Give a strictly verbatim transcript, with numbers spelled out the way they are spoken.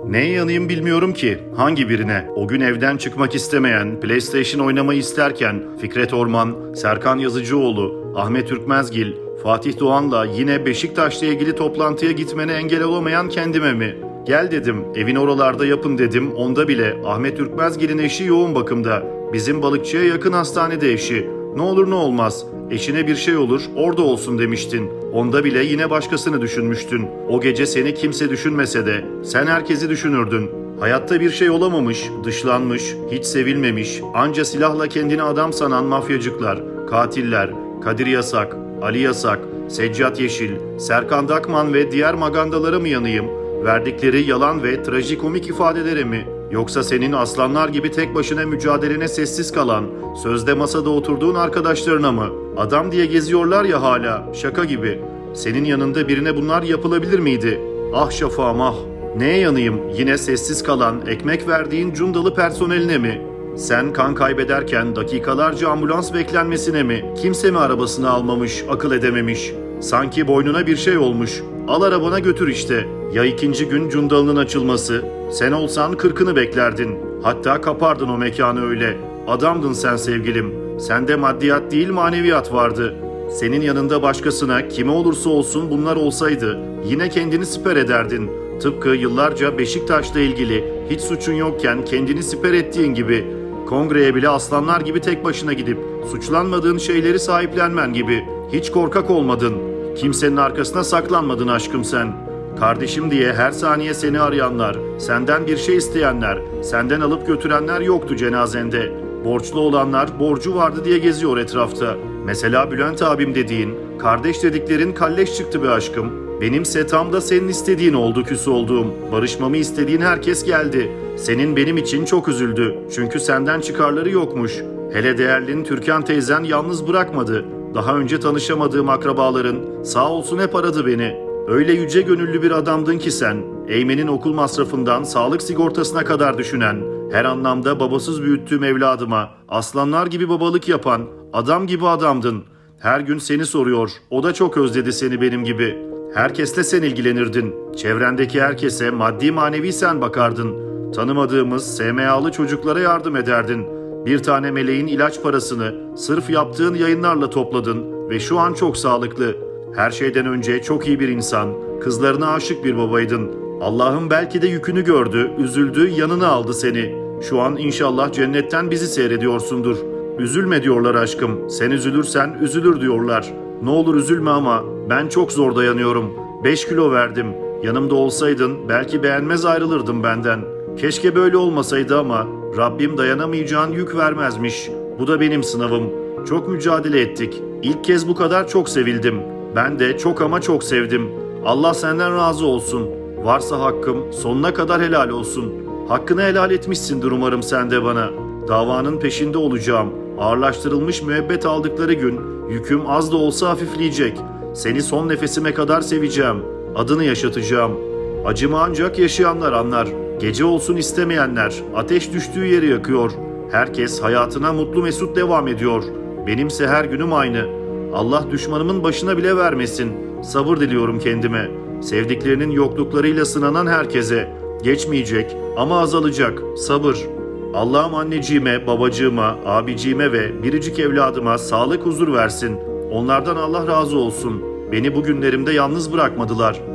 Neye yanayım bilmiyorum ki. Hangi birine? O gün evden çıkmak istemeyen, PlayStation oynamayı isterken Fikret Orman, Serkan Yazıcıoğlu, Ahmet Türkmezgil, Fatih Doğan'la yine Beşiktaş'la ilgili toplantıya gitmene engel olamayan kendime mi? Gel dedim, evin oralarda yapın dedim, onda bile Ahmet Türkmezgil'in eşi yoğun bakımda. Bizim balıkçıya yakın hastanede eşi. Ne olur ne olmaz. Eşine bir şey olur, orada olsun demiştin. Onda bile yine başkasını düşünmüştün. O gece seni kimse düşünmese de sen herkesi düşünürdün. Hayatta bir şey olamamış, dışlanmış, hiç sevilmemiş, anca silahla kendini adam sanan mafyacıklar, katiller, Kadir Yasak, Ali Yasak, Seccat Yeşil, Serkan Dakman ve diğer magandalara mı yanayım? Verdikleri yalan ve trajikomik ifadelere mi? Yoksa senin aslanlar gibi tek başına mücadelene sessiz kalan, sözde masada oturduğun arkadaşlarına mı? Adam diye geziyorlar ya hala, şaka gibi. Senin yanında birine bunlar yapılabilir miydi? Ah şafağım ah! Neye yanayım? Yine sessiz kalan, ekmek verdiğin cundalı personeline mi? Sen kan kaybederken dakikalarca ambulans beklenmesine mi? Kimse mi arabasını almamış, akıl edememiş? Sanki boynuna bir şey olmuş. Al arabana götür işte. Ya ikinci gün cundalının açılması? Sen olsan kırkını beklerdin. Hatta kapardın o mekanı öyle. Adamdın sen sevgilim. Sende maddiyat değil maneviyat vardı. Senin yanında başkasına kime olursa olsun bunlar olsaydı yine kendini siper ederdin. Tıpkı yıllarca Beşiktaş'la ilgili hiç suçun yokken kendini siper ettiğin gibi. Kongreye bile aslanlar gibi tek başına gidip suçlanmadığın şeyleri sahiplenmen gibi. Hiç korkak olmadın. Kimsenin arkasına saklanmadın aşkım sen. Kardeşim diye her saniye seni arayanlar, senden bir şey isteyenler, senden alıp götürenler yoktu cenazende. Borçlu olanlar borcu vardı diye geziyor etrafta. Mesela Bülent abim dediğin, kardeş dediklerin kalleş çıktı be aşkım. Benimse tam da senin istediğin oldu küs olduğum. Barışmamı istediğin herkes geldi. Senin benim için çok üzüldü. Çünkü senden çıkarları yokmuş. Hele değerlin Türkan teyzen yalnız bırakmadı. Daha önce tanışamadığım akrabaların sağ olsun hep aradı beni. Öyle yüce gönüllü bir adamdın ki sen. Eymen'in okul masrafından sağlık sigortasına kadar düşünen, her anlamda babasız büyüttüğüm evladıma aslanlar gibi babalık yapan adam gibi adamdın. Her gün seni soruyor. O da çok özledi seni benim gibi. Herkesle sen ilgilenirdin. Çevrendeki herkese maddi manevi sen bakardın. Tanımadığımız S M A'lı çocuklara yardım ederdin. Bir tane meleğin ilaç parasını sırf yaptığın yayınlarla topladın ve şu an çok sağlıklı. Her şeyden önce çok iyi bir insan, kızlarına aşık bir babaydın. Allah'ım belki de yükünü gördü, üzüldü, yanına aldı seni. Şu an inşallah cennetten bizi seyrediyorsundur. Üzülme diyorlar aşkım, sen üzülürsen üzülür diyorlar. Ne olur üzülme ama ben çok zor dayanıyorum. Beş kilo verdim. Yanımda olsaydın belki beğenmez ayrılırdım benden. Keşke böyle olmasaydı ama Rabbim dayanamayacağın yük vermezmiş. Bu da benim sınavım. Çok mücadele ettik. İlk kez bu kadar çok sevildim. Ben de çok ama çok sevdim. Allah senden razı olsun. Varsa hakkım sonuna kadar helal olsun. Hakkını helal etmişsindir umarım sen de bana. Davanın peşinde olacağım. Ağırlaştırılmış müebbet aldıkları gün yüküm az da olsa hafifleyecek. Seni son nefesime kadar seveceğim. Adını yaşatacağım. Acımı ancak yaşayanlar anlar. Gece olsun istemeyenler ateş düştüğü yeri yakıyor. Herkes hayatına mutlu mesut devam ediyor. Benimse her günüm aynı. Allah düşmanımın başına bile vermesin. Sabır diliyorum kendime. Sevdiklerinin yokluklarıyla sınanan herkese. Geçmeyecek ama azalacak. Sabır. Allah'ım anneciğime, babacığıma, abiciğime ve biricik evladıma sağlık huzur versin. Onlardan Allah razı olsun. Beni bu günlerimde yalnız bırakmadılar.